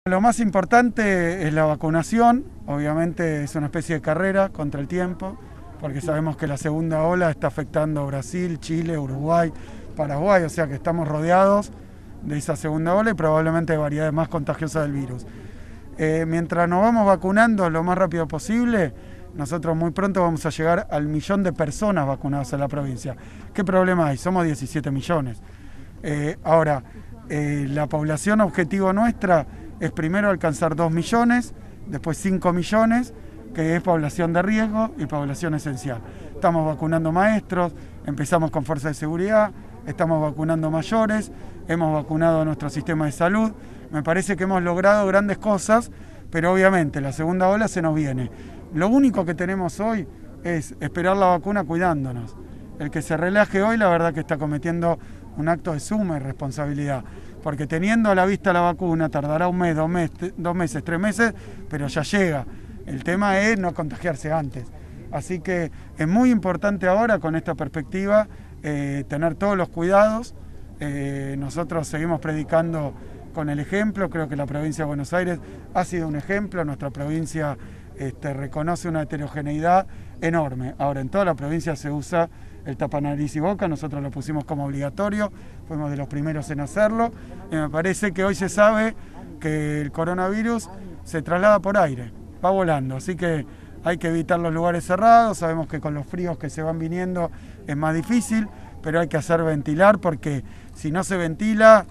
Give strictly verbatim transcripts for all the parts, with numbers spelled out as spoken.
Lo más importante es la vacunación, obviamente es una especie de carrera contra el tiempo, porque sabemos que la segunda ola está afectando a Brasil, Chile, Uruguay, Paraguay, o sea que estamos rodeados de esa segunda ola y probablemente de variedades más contagiosas del virus. Eh, mientras nos vamos vacunando lo más rápido posible, nosotros muy pronto vamos a llegar al millón de personas vacunadas en la provincia. ¿Qué problema hay? Somos diecisiete millones. Eh, ahora, eh, la población objetivo nuestra es primero alcanzar dos millones, después cinco millones, que es población de riesgo y población esencial. Estamos vacunando maestros, empezamos con fuerzas de seguridad, estamos vacunando mayores, hemos vacunado a nuestro sistema de salud. Me parece que hemos logrado grandes cosas, pero obviamente la segunda ola se nos viene. Lo único que tenemos hoy es esperar la vacuna cuidándonos. El que se relaje hoy, la verdad que está cometiendo un acto de suma irresponsabilidad, porque teniendo a la vista la vacuna tardará un mes, dos meses, dos meses, tres meses, pero ya llega. El tema es no contagiarse antes. Así que es muy importante ahora, con esta perspectiva, eh, tener todos los cuidados. Eh, nosotros seguimos predicando con el ejemplo. Creo que la provincia de Buenos Aires ha sido un ejemplo. Nuestra provincia este, reconoce una heterogeneidad enorme. Ahora, en toda la provincia se usa el tapanariz y boca, nosotros lo pusimos como obligatorio, fuimos de los primeros en hacerlo, y me parece que hoy se sabe que el coronavirus se traslada por aire, va volando, así que hay que evitar los lugares cerrados. Sabemos que con los fríos que se van viniendo es más difícil, pero hay que hacer ventilar, porque si no se ventila,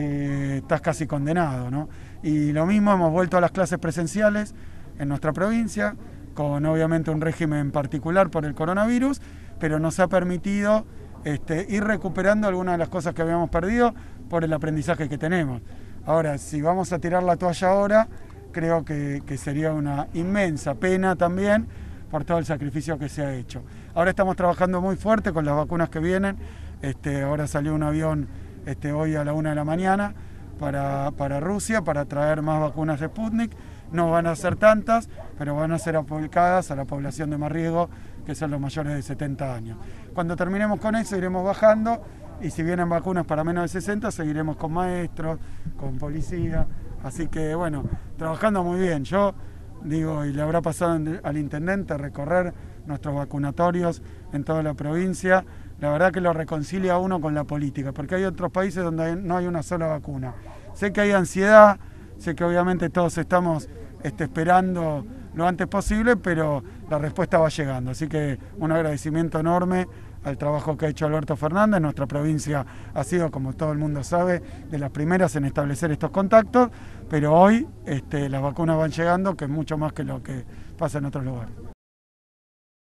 eh, estás casi condenado, ¿no? Y lo mismo, hemos vuelto a las clases presenciales en nuestra provincia, con obviamente un régimen particular por el coronavirus, pero nos ha permitido este, ir recuperando algunas de las cosas que habíamos perdido por el aprendizaje que tenemos. Ahora, si vamos a tirar la toalla ahora, creo que, que sería una inmensa pena también por todo el sacrificio que se ha hecho. Ahora estamos trabajando muy fuerte con las vacunas que vienen. Este, ahora salió un avión este, hoy a la una de la mañana para, para Rusia para traer más vacunas de Sputnik. No van a ser tantas, pero van a ser aplicadas a la población de más riesgo, que son los mayores de setenta años. Cuando terminemos con eso iremos bajando, y si vienen vacunas para menos de sesenta, seguiremos con maestros, con policía. Así que bueno, trabajando muy bien. Yo digo, y le habrá pasado al intendente recorrer nuestros vacunatorios en toda la provincia, la verdad que lo reconcilia a uno con la política, porque hay otros países donde no hay una sola vacuna. Sé que hay ansiedad, sé que obviamente todos estamos este, esperando lo antes posible, pero la respuesta va llegando. Así que un agradecimiento enorme al trabajo que ha hecho Alberto Fernández. Nuestra provincia ha sido, como todo el mundo sabe, de las primeras en establecer estos contactos, pero hoy este, las vacunas van llegando, que es mucho más que lo que pasa en otros lugares.